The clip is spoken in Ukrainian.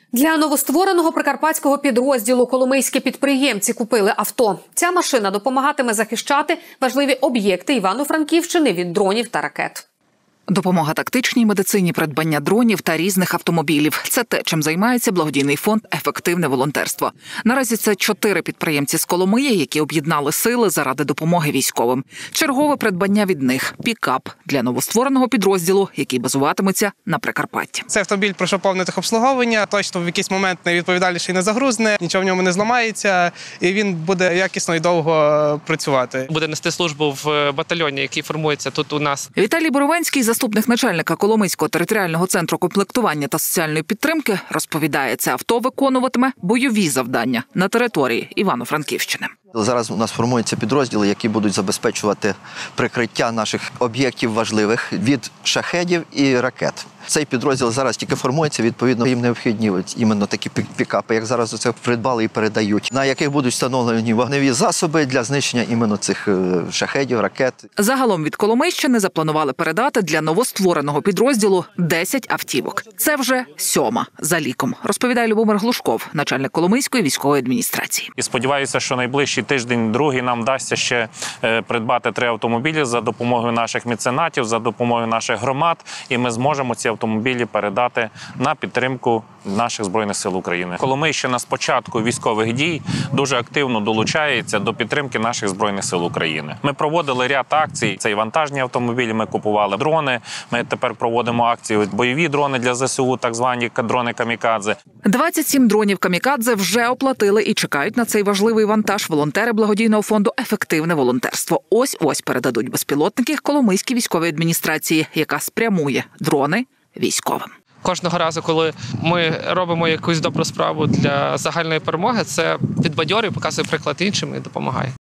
Для новоствореного прикарпатського підрозділу коломийські підприємці купили авто. Ця машина допомагатиме захищати важливі об'єкти Івано-Франківщини від дронів та ракет. Допомога тактичній медицині, придбання дронів та різних автомобілів – це те, чим займається благодійний фонд «Ефективне волонтерство». Наразі це 4 підприємці з Коломиї, які об'єднали сили заради допомоги військовим. Чергове придбання від них – пікап для новоствореного підрозділу, який базуватиметься на Прикарпатті. Цей автомобіль пройшов повне техобслуговування, точно в якийсь момент найвідповідальніший не загрузне, нічого в ньому не зламається, і він буде якісно і довго працювати. Буде нести службу в батальйоні, який формується тут у нас. Віталій Боровенський, заступник начальника Коломийського територіального центру комплектування та соціальної підтримки, розповідає, це авто виконуватиме бойові завдання на території Івано-Франківщини. Зараз у нас формуються підрозділи, які будуть забезпечувати прикриття наших об'єктів важливих від шахедів і ракет. Цей підрозділ зараз тільки формується, відповідно, їм необхідні іменно такі пікапи, як зараз це придбали і передають, на яких будуть встановлені вогневі засоби для знищення іменно цих шахедів, ракет. Загалом від Коломийщини запланували передати для новоствореного підрозділу 10 автівок. Це вже 7-ма за ліком, розповідає Любомир Глушков, начальник Коломийської військової адміністрації. І сподіваюся, що найближчий тиждень-другий нам вдасться ще придбати 3 автомобілі за допомогою наших меценатів, за допомогою наших громад, і ми зможемо ці автомобілі передати на підтримку наших Збройних сил України. Коломийщина з початку військових дій дуже активно долучається до підтримки наших Збройних сил України. Ми проводили ряд акцій. Це і вантажні автомобілі, ми купували дрони, ми тепер проводимо акції бойові дрони для ЗСУ, так звані дрони камікадзе. 27 дронів камікадзе вже оплатили і чекають на цей важливий вантаж волонтери благодійного фонду «Ефективне волонтерство». Ось-ось передадуть безпілотники Коломийській військовій адміністрації, яка спрямує дрони військовим. Кожного разу, коли ми робимо якусь добру справу для загальної перемоги, це підбадьорює, показує приклад іншим і допомагає.